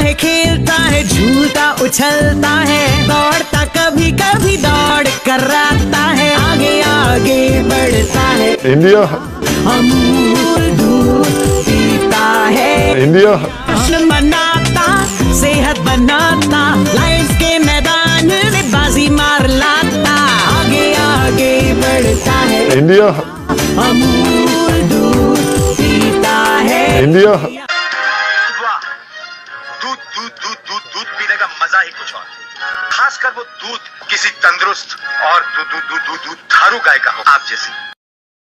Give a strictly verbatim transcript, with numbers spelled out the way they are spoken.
है, खेलता है, झूलता उछलता है, दौड़ता कभी कभी दौड़ कर आता है, आगे आगे बढ़ता है। इंडिया अमूल दूध पीता है, इंडिया जश्न मनाता, सेहत बनाता, लाइफ के मैदान में बाजी मार लाता, आगे आगे बढ़ता है। इंडिया अमूल दूध पीता है, इंडिया। वाह, दूध दूध दूध दूध दूध पीने का मजा ही कुछ और, खासकर वो दूध किसी तंदुरुस्त और दूध दूध दूध दूध धारू गाय का हो, आप जैसी।